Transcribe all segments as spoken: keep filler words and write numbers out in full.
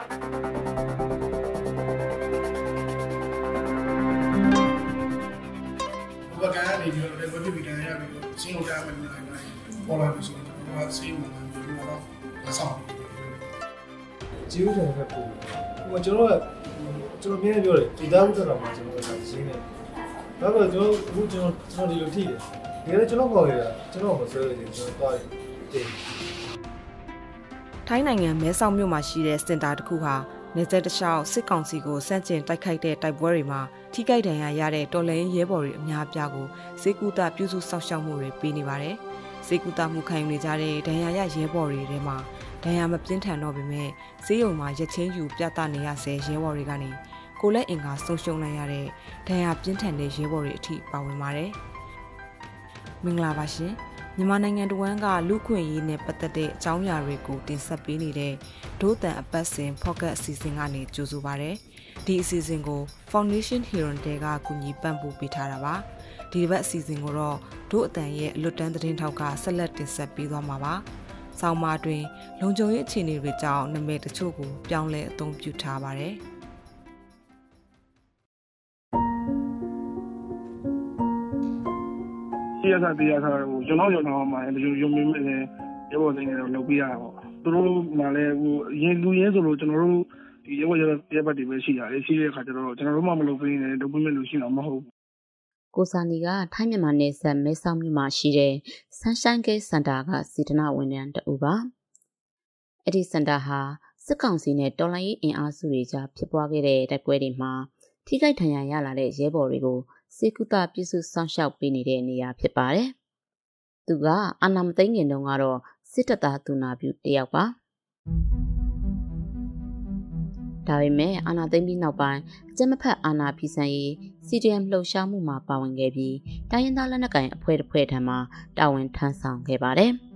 我刚刚那句那个对比单呀，比如信用卡没那个，报了就是我信用卡比如我拿上。 只有这个不，我觉得这个免表的，最大不得了嘛，这个啥子呢？那个就我就这里有体的，别的就那个呀，就那个时候就是多对。 ထိုင်းနိုင်ငံမဲဆောက်မြို့မှာရှိတဲ့စင်တာတစ်ခုဟာနေဆက်တခြားစစ်ကောင်စီကိုစန့်ကျင်တိုက်ခိုက်တဲ့တိုက်ပွဲတွေမှာထိခိုက်ဒဏ်ရာရတဲ့တော်လှန်ရေးရဲဘော်တွေအများအပြားကိုစေကူတာပြုစုစောင့်ရှောက်မှုတွေပေးနေပါတယ်။စေကူတာမှုခံယူနေကြတဲ့ဒဏ်ရာရရဲဘော်တွေထဲမှာဒဏ်ရာမပြင်းထန်တော့ပေမဲ့စေယုံမှာရက်ချင်းယူပြသနေရဆဲရဲဘော်တွေကနေကိုလက်အင်္ဂါဆုံးရှုံးလိုက်ရတဲ့ဒဏ်ရာပြင်းထန်တဲ့ရဲဘော်တွေအထိပါဝင်ပါတယ်။မင်္ဂလာပါရှင်။မြန်မာနိုင်ငံတဝန်းကလူခွင့်ရေးနဲ့ပတ်သက်တဲ့အကြောင်းအရာတွေကိုတင်ဆက်ပေးနေတဲ့ဒို့တန်အပတ်စဉ် Pocket အစီအစဉ်ကနေကြိုဆိုပါရစေ။ဒီအစီအစဉ်ကို Foundation Hero တဲကကူညီပံ့ပိုးပေးထားတာပါ။ဒီဘက်အစီအစဉ်ကိုတော့ဒို့အတန်ရဲ့အလွတ်တန်းသတင်းထောက်ကဆက်လက်တင်ဆက်ပေးသွားမှာပါ။ဆောင်းပါးတွင်လုံခြုံရေးအခြေအနေတွေကြောင့်နာမည်တချို့ကိုပြောင်းလဲအသုံးပြုထားပါတယ်။တရားစားတရားစားကိုကျွန်တော်ကျွန်တော်မှရုံရုံမိမဲ့လည်းရေပေါ်နေတော့လုပ်ပြရတာပေါ့သူတို့မှလည်းဟိုရင်လူရင်းဆိုလို့ကျွန်တော်တို့ဒီရေပေါ်ရတဲ့ဘက်တွေပဲရှိရတယ်ရှိတဲ့အခါကျတော့ကျွန်တော်တို့မှမလုပ်ပြနေတယ်လုပ်ပြမဲ့လူရှိတော့မဟုတ်ဘူးကိုစာနီကထိုင်းမြန်မာနယ်စပ်မဲဆောက်မြို့မှာရှိတဲ့ Sunshine Gate Center ကစေတနာဝန်ထမ်းတဦးပါအဲ့ဒီစင်တာဟာစစ်ကောင်စီနဲ့တော်လှန်ရေးအင်အားစုတွေကြားဖြစ်ပွားခဲ့တဲ့တိုက်ပွဲတွေမှာထိခိုက်ဒဏ်ရာရလာတဲ့ရဲဘော်တွေကိုစေကူတာပြုစုစောင့်ရှောက်ပေးနေတဲ့နေရာဖြစ်ပါတယ်။သူကအာဏာမသိမ်းခင်တုန်းကတော့စစ်တပ်သားသူနာပြုတယောက်ပါ။ဒါပေမဲ့အာဏာသိမ်းပြီးနောက်ပိုင်းအကြမ်းမဖက်အာဏာဖီဆန်ရေး စီ ဒီ အမ် လှုပ်ရှားမှုမှာပါဝင်ခဲ့ပြီးတိုင်းရင်းသားလက်နက်ကိုင်အဖွဲ့တစ်ဖွဲ့ထံမှတာဝန်ထမ်းဆောင်ခဲ့ပါတယ်။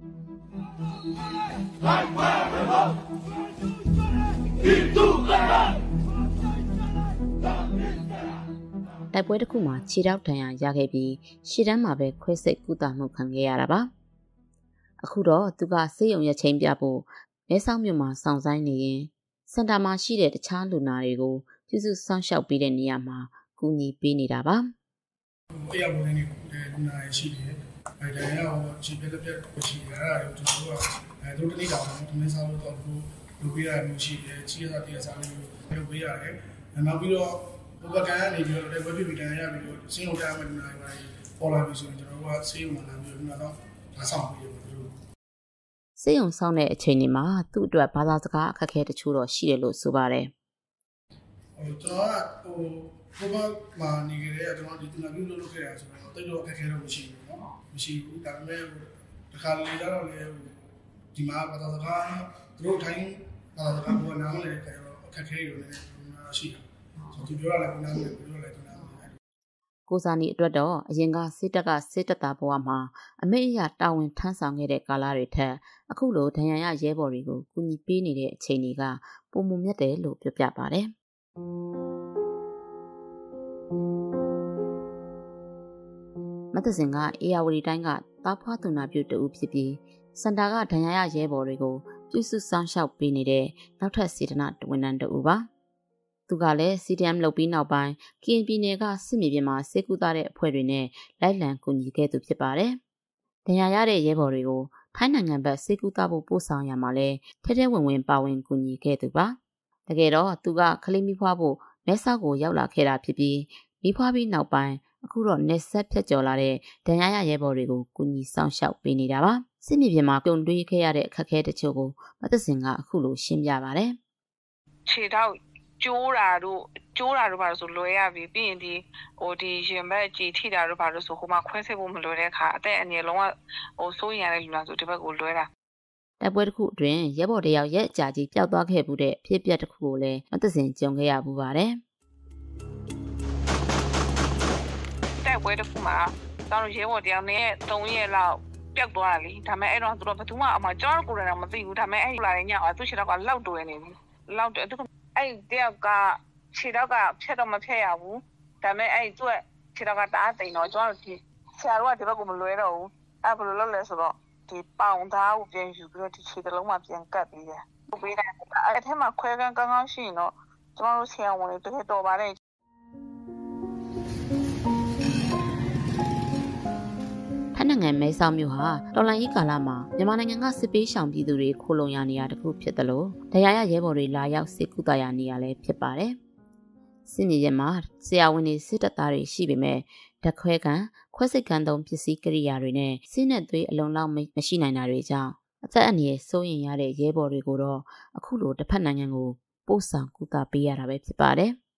တိုက်ပွဲတစ်ခုမှာခြေထောက်ဒဏ်ရာရခဲ့ပြီးရှေ့တန်းမှာပဲခွဲစိတ်ကုသမှုခံခဲ့ရတာပါအခုတော့သူကဆေးရုံရချင်းပြဖို့မဲဆောက်မြို့မှာစောင့်ဆိုင်နေရင်စင်တာမှာရှိတဲ့တခြားလူနာတွေကိုပြုစုစောင့်ရှောက်ပေးတဲ့နေရာမှာကူညီပေးနေတာပါတရားဝင်နေလူနာရှိတယ်အဲဒါရောခြေပြက်ပြက်ရှိရတာတို့တို့ကအဲတို့တလေးတောင်ဒီမဲဆောက်တော့လူလူပေးရမျိုးရှိတယ်ခြေစားတရားစားလေးလုပ်ပေးရတယ်နောက်ပြီးတော့ဘုရားကနေပြီးတော့လည်းဝက်ပြပြတန်းရပြီးတော့စင်းအောင်ကြားမှလူနာတွေပေါ်လာပြီဆိုရင်ကျွန်တော်တို့ကဆေးရုံမှာလာပြီးတော့တော့ဒါဆောင်ပြီးတော့တို့ဆေးရုံဆောင်တဲ့အချိန်ဒီမှာသူ့အတွက်ဘာသာစကားအခက်အခဲတချို့တော့ရှိတယ်လို့ဆိုပါတယ်ဟိုကျွန်တော်ကဟိုဘုရားမှာနေကြတဲ့ကျွန်တော်ဒီတူနာပြုလုပ်လုပ်ခဲ့တာဆိုတော့တိတ်တော့အခက်အခဲတော့မရှိဘူးเนาะမရှိဘူးဒါပေမဲ့တခါလေတော့လေဒီမှာဘာသာစကားတို့ထိုင်းဘာသာစကားကိုနားမလည်တဲ့အခက်အခဲတွေလည်းရှိတယ်သူပြောရလဲနားမလည်ပြောရလဲနားမလည်ကိုစာနီအတွက်တော့အရင်ကစစ်တပ်ကစစ်တပ်သားဘဝမှာအမိတ်အရာတာဝန်ထမ်းဆောင်ခဲ့တဲ့ကာလတွေထက်အခုလိုဒဏ်ရာရရဲဘော်တွေကိုကူညီပေးနေတဲ့အချိန်တွေကပုံမမြတ်တယ်လို့ပြောပြပါတယ်မသစင်ကအေယာဝတီတိုင်းကတာဖွားသူနာပြုတဦးဖြစ်ပြီးစင်တာကဒဏ်ရာရရဲဘော်တွေကိုပြုစုစောင့်ရှောက်ပေးနေတဲ့နောက်ထပ်စေတနာဝန်ထမ်းတဦးပါသူကလည်း စီ ဒီ အမ် လုပ်ပြီးနောက်ပိုင်း ကရင်ပြည်နယ်ကစစ်မြေပြင်မှာစေကူတာတဲ့အဖွဲ့တွေနဲ့လိုက်လံကူညီခဲ့သူဖြစ်ပါတယ်။ဒဏ်ရာရတဲ့ရဲဘော်တွေကိုထိုင်းနိုင်ငံဘက်စေကူတာဖို့ပို့ဆောင်ရမှာလဲထဲထဲဝင်ဝင်ပါဝင်ကူညီခဲ့သူပါ။တကယ်တော့သူကခလေးမိဖွားဖို့မဲဆောက်ကိုရောက်လာခဲ့တာဖြစ်ပြီးမိဖွားပြီးနောက်ပိုင်းအခုတော့နေဆက်ဖြတ်ကျော်လာတဲ့ဒဏ်ရာရရဲဘော်တွေကိုကူညီဆောင်ရှောက်ပေးနေတာပါ။စစ်မြေပြင်မှာကြုံတွေ့ခဲ့ရတဲ့အခက်အခဲတချို့ကိုမသက်စင်ကအခုလိုရှင်းပြပါတယ်။ခြေထောက်ကျိုးတာတို့ကျိုးတာတို့ဘာလို့ဆိုလွယ်ရပြီပြီးရင်ဒီဟိုဒီရင်ဘက်ကြည်ထိတာတို့ဘာလို့ဆိုဟိုမှာခွဲစိတ်ဖို့မလွယ်တဲ့အခါအသက်အငယ်လုံးဝဟိုစိုးရင်ရတဲ့လူလားဆိုဒီဘက်ကိုလွယ်တာတိုက်ပွဲတစ်ခုအတွင်းရဲဘော်တယောက်ရက်အကြာကြီးပျောက်သွားခဲ့မှုတဲ့ဖြစ်ပျက်တစ်ခုကိုလည်းမသက်စင်ကြုံခဲ့ရမှုပါတယ်တိုက်ပွဲတစ်ခုမှာတောင်းရဲဘော်တယောက်နဲ့သုံးရက်လောက်ပျောက်သွားတယ်လေဒါပေမဲ့အဲ့တော့သူတို့ဘယ်သူမှအမှကျွန်တော်ကိုယ်တိုင်တော့မသိဘူးဒါပေမဲ့အဲ့လာတဲ့ညကသူ့ခြေထောက်ကလောက်တွဲနေပြီလောက်တွဲသူအဲ့တယောက်ကခြေထောက်ကဖြတ်တော့မဖြတ်ရဘူးဒါပေမဲ့အဲ့သူ့ခြေထောက်ကတအားတိမ်တော့ကျွန်တော်ဒီဆရာတို့ကဒီဘက်ကိုမလွဲတော့ဘူးအဲ့ဘယ်လိုလုပ်လဲဆိုတော့ဒီပေါင်သားကိုပြန်ယူပြီးတော့ဒီခြေတစ်လုံးမှာပြန်ကတ်ပြီးတယ်ပေးတယ်အဲ့ထဲမှာခွဲကန်းကောင်းကောင်းရှိရင်တော့ကျမတို့ဆရာဝန်တွေတကယ်တော်ပါတယ်ထိုင်းနိုင်ငံမဲဆောက်မြို့ဟာတော်လှန်ရေးကာလမှာမြန်မာနိုင်ငံကစစ်ပေးရှောင်ပြည်သူတွေခိုလုံရနေရတခုဖြစ်တယ်လို့တရားရရဲဘော်တွေလာရောက်စစ်ကူတာရနေရလဲဖြစ်ပါတယ်။စစ်မြေပြင်မှာဆရာဝန်တွေစစ်တပ်သားတွေရှိပေမဲ့ဓာတ်ခွဲကန်ခွဲစိတ်ကန်သုံးပစ္စည်းကိရိယာတွေနဲ့စစ်နဲ့သွေးအလုံးလောက်မရှိနိုင်တာတွေကြောင့်အသက်အန္တရာယ်စိုးရိမ်ရတဲ့ရဲဘော်တွေကိုတော့အခုလိုတစ်ဖက်နိုင်ငံကိုပို့ဆောင်ကူတာပေးရတာပဲဖြစ်ပါတယ်။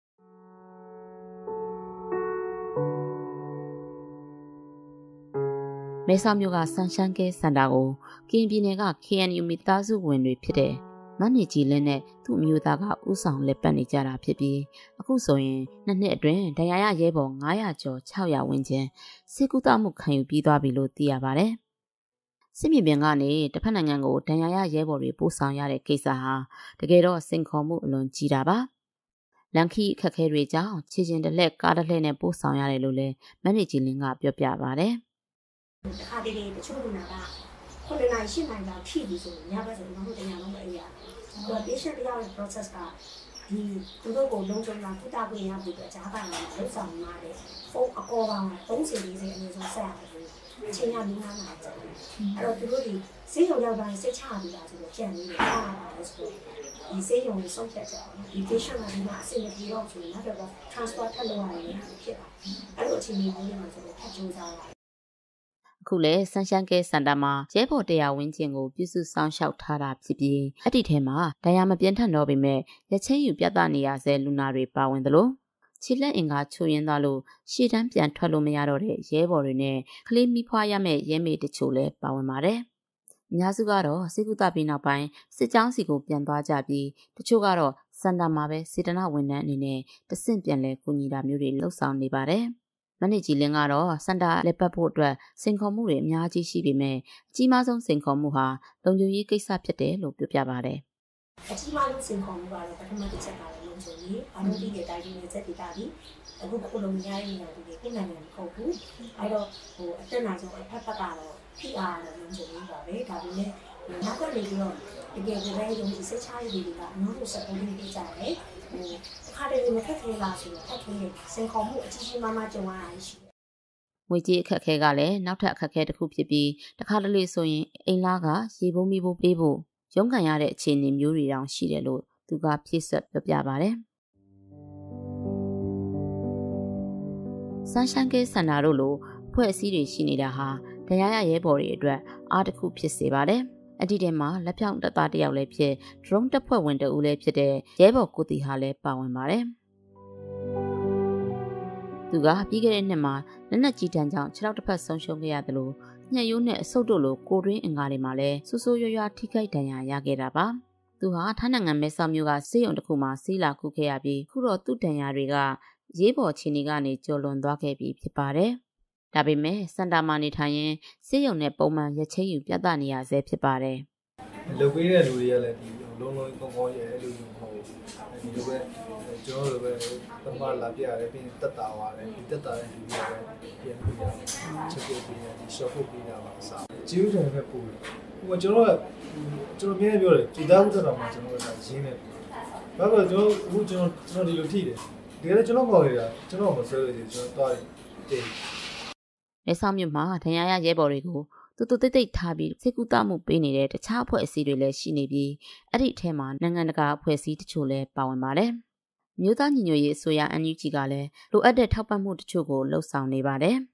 မဲဆောက်မြို့ကဆန်ရှမ်းကဲစင်တာကိုကရင်ပြည်နယ်က K N U မိသားစုဝင်တွေဖြစ်တဲ့မန်နီကြီးလင်းနဲ့သူ့မျိုးသားကဥဆောင်လက်ပတ်နေကြတာဖြစ်ပြီးအခုဆိုရင်နှစ်နှစ်အတွင်းဒဏ်ရာရရဲဘော်ငါးရာကျော်ခြောက်ရာဝန်းကျင်စစ်ကူတာမှုခံယူပြီးသွားပြီလို့သိရပါတယ်။စစ်မြေပြင်ကနေတစ်ဖက်နိုင်ငံကိုဒဏ်ရာရရဲဘော်တွေပို့ဆောင်ရတဲ့ကိစ္စဟာတကယ်တော့စင်ခေါ်မှုအလွန်ကြီးတာပါ။လန်ခီအခက်ခဲတွေကြောင့်ခြေချင်းတစ်လက်ကားတစ်လှည့်နဲ့ပို့ဆောင်ရတယ်လို့လည်းမန်နီကြီးလင်းကပြောပြပါတယ်။တခါတလေတချို့လူနာကခုနနိုင်ရှင်းနိုင်တာဖြည့်ပြီးဆိုရင်ညဘက်ဆိုတော့တို့တရားလုံးပဲအရာဟို patient တယောက်ရဲ့ process ကဒီသူတို့ကိုလုံးချုံလာကုသခွင့်ရပြီးတော့ဂျားကလည်းလုံးဆောင်လာတယ်ဖုန်းအကောပေါင်းသုံးဆယ်လေးဆယ်အနည်းဆုံးဆက်ရတယ်အချိန်ကမင်းသားမှာကျတယ်အဲ့တော့သူတို့ဒီစေးရုံရောက်တိုင်းစိတ်ချပြီးတာဆိုတော့ကြံနေတယ်အားပါတယ်ဆိုတော့ဒီစေးရုံကိုဆုံးဖြတ်ကြအောင်ဒီ patient ကဒီမှာအဆင်မပြေတော့ဆိုရင်နောက်တော့ transfer ထပ်လုပ်ရတယ်ဖြစ်တာအဲ့လိုအချိန်မျိုးတွေမှာဆိုတော့ထပ်ကြိုးစားရတယ်အခုလေဆန်ရှမ်းကဲစင်တာမှာရဲဘော်တရားဝင်းကျင်ကိုပြုစုစောင့်ရှောက်ထားတာဖြစ်ပြီးအဲ့ဒီထဲမှာဒဏ်ရာမပြင်းထန်တော့ပေမဲ့ရချင်းယူပြသနေရဆဲလူနာတွေပါဝင်သလိုခြေလက်အင်္ဂါချိုးရင်းသွားလို့ရှေ့တန်းပြန်ထွက်လို့မရတော့တဲ့ရဲဘော်တွေနဲ့ကလေးမိဖွားရမဲ့ရဲမေတချို့လည်းပါဝင်ပါတယ်။အများစုကတော့စစ်ကူတာပြီးနောက်ပိုင်းစစ်ကြောင်းစီကိုပြန်သွားကြပြီးတချို့ကတော့စင်တာမှာပဲစေတနာဝန်ထမ်းအနေနဲ့တဆင့်ပြန်လဲကူညီတာမျိုးတွေလှုပ်ဆောင်နေပါတယ်။မန်နေဂျီလင်းကတော့စင်တာလက်ပတ်ဖို့အတွက်စင်ခေါ်မှုတွေအများကြီးရှိပေမဲ့အကြီးမားဆုံးစင်ခေါ်မှုဟာလုံခြုံရေးကိစ္စဖြစ်တယ်လို့ပြောပြပါတယ်။အကြီးမားဆုံးစင်ခေါ်မှုကတော့ပထမတစ်ချက်ကလည်းလုံခြုံရေးအမှုပြီးတဲ့တိုင်းပြည်နဲ့စက်ဒေတာပြီးအခုခုလုံရရနေတာဒီကိနိုင်ငံမဟုတ်ဘူး။အဲတော့ဟိုအတက်နိုင်ဆုံးအဖက်ဖက်ကတော့ P R နဲ့လုံခြုံရေးပါပဲ။ဒါပေမဲ့နောက်ကနေပြီးတော့တကယ်ကိုလည်းယုံကြည်စိတ်ချရည်တွေကအများကြီးစက်ပေါ်ပြီးကြတယ်။ဟိုအခါတည်းမခက်ခဲလားဆိုတော့ခက်ခဲနေစင်ခေါ်မှုအကြီးကြီးမားမားကြုံရတာရှိတယ်။ငွေကြေးအခက်အခဲကလည်းနောက်ထပ်အခက်အခဲတစ်ခုဖြစ်ပြီးတခါတလေဆိုရင်အိမ်လားကရေပုံးမီဖို့ပေးဖို့ရုန်းကန်ရတဲ့အခြေအနေမျိုးတွေတောင်ရှိတယ်လို့သူကဖြည့်ဆွတ်ပြောပြပါတယ်။ဆန်ရှန်ကဲစင်တာတို့လိုဖွဲ့အစည်းတွေရှိနေတာဟာဒဏ်ရာရရဲဘော်တွေအတွက်အားတစ်ခုဖြစ်စေပါတယ်။အဒီထဲမှာလက်ဖြောင့်တပ်သားတယောက်လည်းဖြစ် drone တပ်ဖွဲ့ဝင်တအူးလည်းဖြစ်တဲ့ရဲဘော်ကိုတီဟာလည်းပါဝင်ပါတယ်။သူကပြီးခဲ့တဲ့နှစ်မှာလက်နက်ကြီးတန်းကြောင့်ခြေထောက်တစ်ဖက်ဆုံးရှုံးခဲ့ရတယ်လို့ညှက်ရိုးနဲ့အဆုတ်တို့လိုကိုတွင်းအင်္ဂါတွေမှာလည်းဆူဆူရွရွထိခိုက်ဒဏ်ရာရခဲ့တာပါ။သူဟာထိုင်းနိုင်ငံမဲဆောက်မြို့ကစေးရုံတစ်ခုမှာဆေးလာကုခဲ့ရပြီးခုတော့သူ့ဒဏ်ရာတွေကရေးပေါ်ခြေနေကနေကျော်လွန်သွားခဲ့ပြီဖြစ်ပါတယ်။ဒါပေမဲ့စင်တာမှာနေထိုင်ရင်စေးရုံနဲ့ပုံမှန်ရချင်းယူပြသနေရဆဲဖြစ်ပါတယ်။လုပ်ပေးတဲ့လူတွေကလည်းဒီလုံးလုံးကောင်းကောင်းရဲ့အဲ့လိုမျိုးမဟုတ်ဘူး။ဒီလိုပဲကျွန်တော်တို့ပဲပထမလာပြရတယ်ပြီးတက်တာသွားတယ်ဒီတက်တာတဲ့လူတွေကပြန်ပြီးတော့ချက်ပြုတ်ပြီးဒီ short ဖို့ပြီးတာပါအစား။ကျူးတယ်ပဲပို့တယ်။ဟိုကျွန်တော်ကကျွန်တော်မြင်နေပြောတယ်ဒီသားဥဒ္ဒရာမှာကျွန်တော်ကရင်းနေတယ်။ဘာလို့ကျွန်တော်အခုကျွန်တော်ကျွန်တော်ဒီလိုထိတယ်။ဒီကနေ့ကျွန်တော်ခေါ်ရတာကျွန်တော်မဆွဲလို့ကျွန်တော်သွားတယ်။မဲဆောက်မြို့မှာဒဏ်ရာရရဲဘော်တွေကိုတူတူတိတ်တိတ်ထားပြီးစစ်ကူတာမှုပေးနေတဲ့တခြားအဖွဲ့အစည်းတွေလည်းရှိနေပြီးအဲ့ဒီအထက်မှာနိုင်ငံတကာအဖွဲ့အစည်းတချို့လည်းပါဝင်ပါတယ်။မြို့သားညီညွတ်ရေးအစိုးရ N U G ကလည်းလိုအပ်တဲ့ထောက်ပံ့မှုတချို့ကိုလှုံ့ဆော်နေပါတယ်။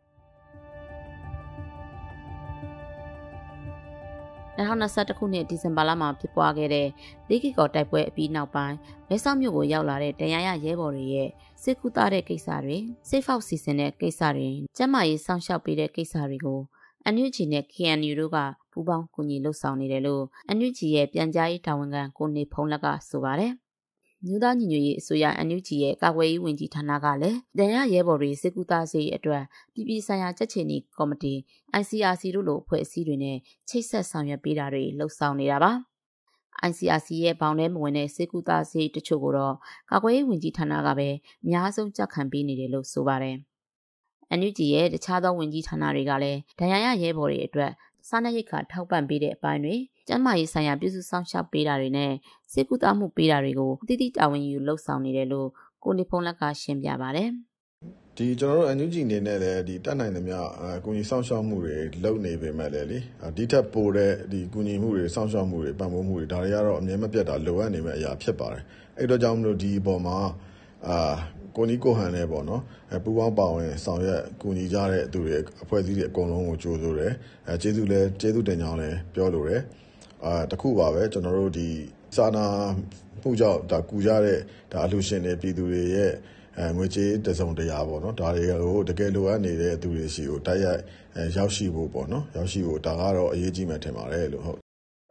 ၂၀၂၁ခုနှစ်ဒီဇင်ဘာလမှာဖြစ်ပွားခဲ့တဲ့လေးကီကော်တိုက်ပွဲအပြီးနောက်ပိုင်းမဲဆောက်မြို့ကိုရောက်လာတဲ့ဒဏ်ရာရရဲဘော်တွေရဲ့စစ်ကူတာတဲ့ကိစ္စတွေစိတ်ဖောက်စီစဉ်တဲ့ကိစ္စတွေကျန်းမာရေးစောင့်ရှောက်ပေးတဲ့ကိစ္စတွေကို N U G နဲ့ K N U တို့ကပူးပေါင်းကူညီလှုပ်ဆောင်နေတယ်လို့ N U G ရဲ့ပြန်ကြားရေးတာဝန်ခံကိုနေဖုံးလက်ကဆိုပါတယ်။မြို့သားညီညွတ်ရေးအစိုးရ N U G ရဲ့ကာကွယ်ရေးဝန်ကြီးဌာနကလည်းဒဏ်ရာရဲဘော်တွေစစ်ကူတာစေအတွက်ပြည်ပဆိုင်ရာကြက်ချီနီကော်မတီ I C R C တို့လိုအဖွဲ့အစည်းတွေနဲ့ချိတ်ဆက်ဆောင်ရွက်ပေးတာတွေလှုပ်ဆောင်နေတာပါ။ I C R C ရဲ့ဘောင်ထဲမဝင်တဲ့စစ်ကူတာစေတချို့ကိုတော့ကာကွယ်ရေးဝန်ကြီးဌာနကပဲအများဆုံးကြောက်ခံပေးနေတယ်လို့ဆိုပါတယ်။ N U G ရဲ့တခြားသောဝန်ကြီးဌာနတွေကလည်းဒဏ်ရာရရဲဘော်တွေအတွက်စားနပ်ရိက္ခာထောက်ပံ့ပေးတဲ့အပိုင်းတွေကျန်းမာရေးဆိုင်ရာပြုစုဆောင်ရှောက်ပေးတာတွေနဲ့စေကူတာမှုပေးတာတွေကိုတည်တည်တာဝန်ယူလှုပ်ဆောင်နေတယ်လို့ကိုနေဖုံးလက်ကရှင်းပြပါတယ်ဒီကျွန်တော်တို့အန်ယူဂျီနေနဲ့လည်းဒီတက်နိုင်သမျှအကူအညီဆောင်ရှောက်မှုတွေလုပ်နေပေမဲ့လည်းလေဒီထက်ပိုတဲ့ဒီကူညီမှုတွေဆောင်ရှောက်မှုတွေပံ့ပိုးမှုတွေဒါတွေကတော့အမြဲမပြတ်တာလိုအပ်နေမဲ့အရာဖြစ်ပါတယ်အဲ့တော့ကြောင့်မလို့ဒီအပေါ်မှာအာကိုနီကိုဟန်နဲ့ပေါ့နော်ပူပေါင်းပါဝင်ဆောင်ရွက်ကူညီကြတဲ့သူတွေအဖွဲ့အစည်းတွေအကုန်လုံးကိုကြိုးဆိုတယ်အဲကျေးဇူးလဲကျေးဇူးတင်ကြောင်းလဲပြောလိုတယ်အာတခုပါပဲကျွန်တော်တို့ဒီစာနာမှုကြောင့်ဒါကူကြတဲ့ဒါအလှူရှင်တွေပြည်သူတွေရဲ့အဲငွေကြေးတစုံတရာပေါ့နော်ဒါတွေကိုတကယ်လိုအပ်နေတဲ့သူတွေရှိကိုတိုက်ရိုက်ရောက်ရှိဖို့ပေါ့နော်ရောက်ရှိဖို့ဒါကတော့အရေးကြီးမှထင်ပါတယ်လို့ဟုတ်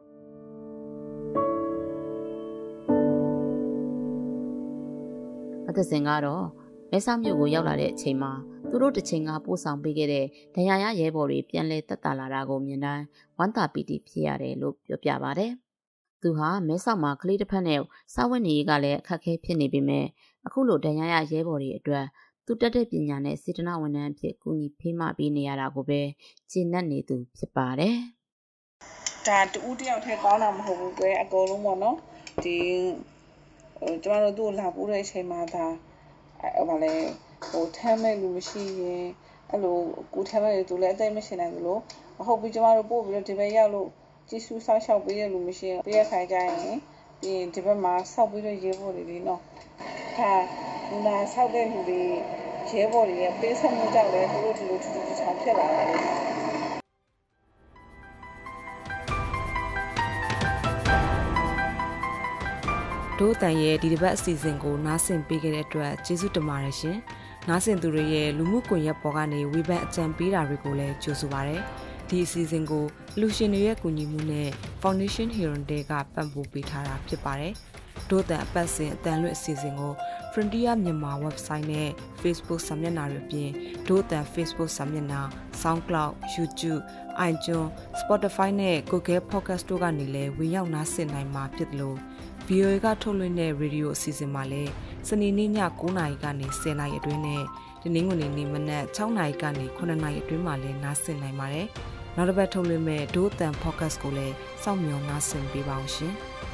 အသက်စင်ကတော့မဲဆောက်မြို့ကိုရောက်လာတဲ့အချိန်မှာသူတို့တစ်ချိန်ကပို့ဆောင်ပေးခဲ့တဲ့ဒဏ်ရာရရဲဘော်တွေပြန်လည်တက်တာလာတာကိုမြင်တိုင်းဝမ်းသာပီတိဖြစ်ရတယ်လို့ပြောပြပါတယ်။သူဟာမဲဆောက်မှာကလေးတစ်ဖက်နဲ့စားဝတ်နေရေးကလည်းအခက်အခဲဖြစ်နေပေမဲ့အခုလိုဒဏ်ရာရရဲဘော်တွေအတွက်သူတက်တဲ့ပညာနဲ့စေတနာဝန်ထမ်းအဖြစ်ကူညီဖေးမပေးနေရတာကိုပဲကျင့်တတ်နေသူဖြစ်ပါတယ်။ဒါတူတယောက်ထဲကောင်းတာမဟုတ်ဘူးကွယ်အကုန်လုံးပေါ့နော်။ဒီဟိုကျမတို့သူ့ကိုလာပို့တဲ့အချိန်မှာဒါဟိုဗာလဲဟိုထမ်းမဲ့လူမရှိရင်အဲ့လိုကိုထမ်းမဲ့သူလည်းအသိမရှိနိုင်ဘူးလို့မဟုတ်ဘူးကျမတို့ပို့ပြီးတော့ဒီဘက်ရောက်လို့ကြည့်စုဆောက်ရှောက်ပေးရလူမရှိရင်ပေးရခိုင်ကြရင်ပြီးရင်ဒီဘက်မှာဆောက်ပြီးတော့ရေးဖို့တွေနော်ဒါလူနာဆောက်တဲ့လူတွေရဲဘော်တွေရဲ့ပေးဆက်မှုကြောင့်လည်းသူတို့ဒီလိုထူးထူးခြားဖြစ်လာတယ်ဒို့တန်ရဲ့ဒီတစ်ပတ်အစီအစဉ်ကိုနားဆင်ပေးခဲ့တဲ့အတွက်ကျေးဇူးတင်ပါတယ်ရှင်။နားဆင်သူတွေရဲ့လူမှုကွန်ရက်ပေါ်ကနေဝေဖန်အကြံပေးတာတွေကိုလည်းကြိုဆိုပါရစေ။ဒီအစီအစဉ်ကိုလူရှင်တွေရဲ့ကူညီမှုနဲ့ Foundation Hero တွေကပံ့ပိုးပေးထားတာဖြစ်ပါတယ်။ဒို့တန်အပတ်စဉ်အတန်လွတ်အစီအစဉ်ကို Frontier မြန်မာ website နဲ့ Facebook စာမျက်နှာတွေအပြင်ဒို့တန် Facebook စာမျက်နှာ SoundCloud, YouTube, iTunes, Spotify နဲ့ Google Podcast တို့ကနေလည်းဝင်ရောက်နားဆင်နိုင်မှာဖြစ်တယ်လို့ ဗီအိုအေ ကထုတ်လွှင့်တဲ့ရေဒီယိုအစီအစဉ်မှာလည်းစနေနေ့ည9:00နာရီကနေ10:00နာရီအတွင်းနဲ့ဒီနေ့ငွေနေ့မနက်6:00နာရီကနေ9:00နာရီအတွင်းမှာလည်းနားဆင်နိုင်ပါတယ်။နောက်တစ်ပတ်ထုတ်လွှင့်မဲ့ဒို့တန် podcast ကိုလည်းစောင့်မျှော်နားဆင်ပေးပါအောင်ရှင်။